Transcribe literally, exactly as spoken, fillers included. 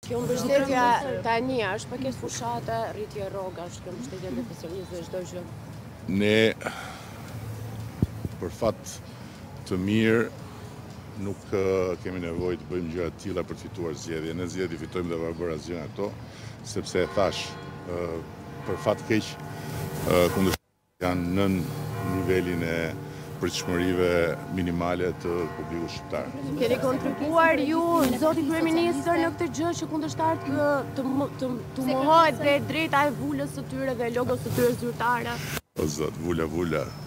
Kjo mbështetja tani është pagesë fushate, rritje rrogash, kjo mbështetje të profesionistëve çdo gjë. Ne për fat të mirë nuk kemi nevojë të bëjmë gjëra të tilla për të fituar zgjedhje. Ne zgjedhje fitojmë dhe barazion ato, sepse e thash, për fat keq kundërshtarit janë nën nivelin e pritshmërive minimale të publikut shqiptar. Keni kontribuar ju, zoti kryeministër, në këtë gjë që kundërshtarët të të të mohohet dhe drejta e vulës së tyre dhe logos së tyre zyrtare? O zot, vula vula.